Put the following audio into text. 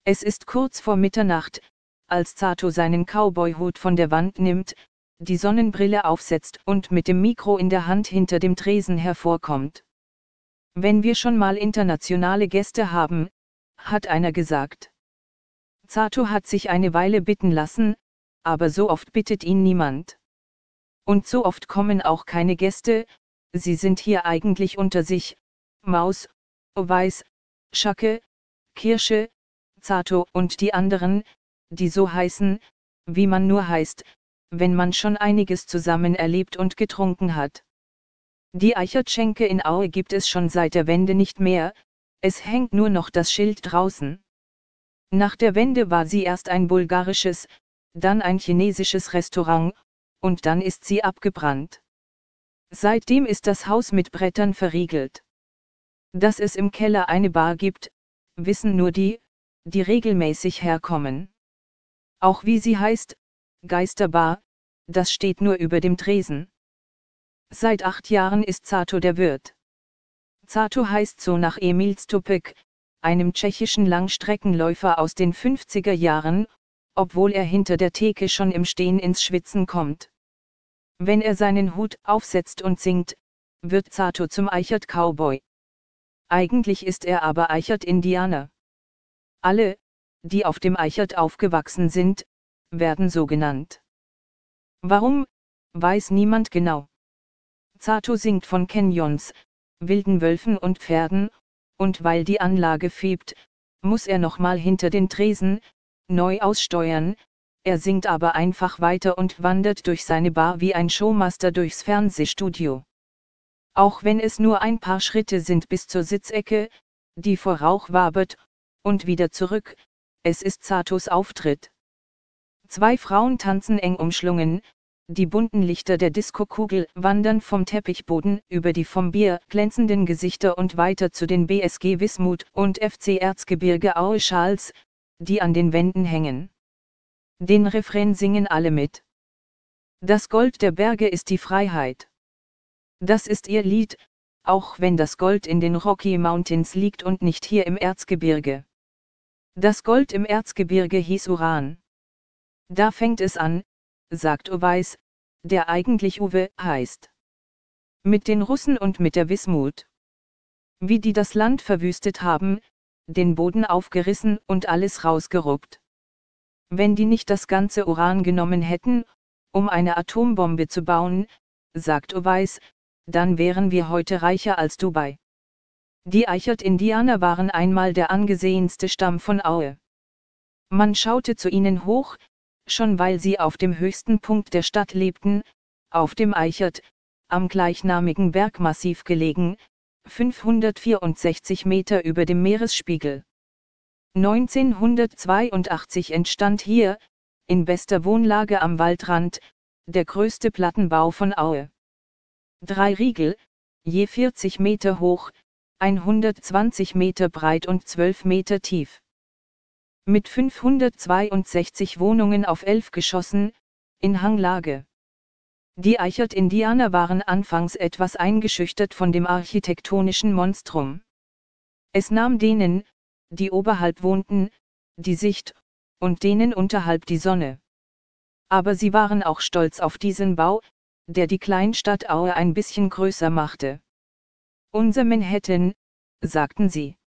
Es ist kurz vor Mitternacht, als Zato seinen Cowboy-Hut von der Wand nimmt, die Sonnenbrille aufsetzt und mit dem Mikro in der Hand hinter dem Tresen hervorkommt. Wenn wir schon mal internationale Gäste haben, hat einer gesagt. Zato hat sich eine Weile bitten lassen, aber so oft bittet ihn niemand. Und so oft kommen auch keine Gäste, sie sind hier eigentlich unter sich, Maus, Weiß, Schacke, Kirsche, Zato und die anderen, die so heißen, wie man nur heißt, wenn man schon einiges zusammen erlebt und getrunken hat. Die Eichertschenke in Aue gibt es schon seit der Wende nicht mehr, es hängt nur noch das Schild draußen. Nach der Wende war sie erst ein bulgarisches, dann ein chinesisches Restaurant, und dann ist sie abgebrannt. Seitdem ist das Haus mit Brettern verriegelt. Dass es im Keller eine Bar gibt, wissen nur die, die regelmäßig herkommen. Auch wie sie heißt, Geisterbar, das steht nur über dem Tresen. Seit 8 Jahren ist Zato der Wirt. Zato heißt so nach Emil Stupek, einem tschechischen Langstreckenläufer aus den 50er Jahren, obwohl er hinter der Theke schon im Stehen ins Schwitzen kommt. Wenn er seinen Hut aufsetzt und singt, wird Zato zum Eichert-Cowboy. Eigentlich ist er aber Eichert-Indianer. Alle, die auf dem Eichert aufgewachsen sind, werden so genannt. Warum, weiß niemand genau. Zato singt von Canyons, wilden Wölfen und Pferden, und weil die Anlage fiebt, muss er nochmal hinter den Tresen, neu aussteuern, er singt aber einfach weiter und wandert durch seine Bar wie ein Showmaster durchs Fernsehstudio. Auch wenn es nur ein paar Schritte sind bis zur Sitzecke, die vor Rauch wabert, und wieder zurück, es ist Zatos Auftritt. 2 Frauen tanzen eng umschlungen, die bunten Lichter der Diskokugel wandern vom Teppichboden über die vom Bier glänzenden Gesichter und weiter zu den BSG Wismut und FC Erzgebirge Aue Schals, die an den Wänden hängen. Den Refrain singen alle mit. Das Gold der Berge ist die Freiheit. Das ist ihr Lied, auch wenn das Gold in den Rocky Mountains liegt und nicht hier im Erzgebirge. Das Gold im Erzgebirge hieß Uran. Da fängt es an, sagt Weiß, der eigentlich Uwe heißt. Mit den Russen und mit der Wismut. Wie die das Land verwüstet haben, den Boden aufgerissen und alles rausgeruppt. Wenn die nicht das ganze Uran genommen hätten, um eine Atombombe zu bauen, sagt Weiß, dann wären wir heute reicher als Dubai. Die Eichert-Indianer waren einmal der angesehenste Stamm von Aue. Man schaute zu ihnen hoch, schon weil sie auf dem höchsten Punkt der Stadt lebten, auf dem Eichert, am gleichnamigen Bergmassiv gelegen, 564 Meter über dem Meeresspiegel. 1982 entstand hier, in bester Wohnlage am Waldrand, der größte Plattenbau von Aue. 3 Riegel, je 40 Meter hoch, 120 Meter breit und 12 Meter tief. Mit 562 Wohnungen auf 11 Geschossen, in Hanglage. Die Eichert-Indianer waren anfangs etwas eingeschüchtert von dem architektonischen Monstrum. Es nahm denen, die oberhalb wohnten, die Sicht, und denen unterhalb die Sonne. Aber sie waren auch stolz auf diesen Bau, der die Kleinstadt Aue ein bisschen größer machte. Unser Manhattan, sagten sie.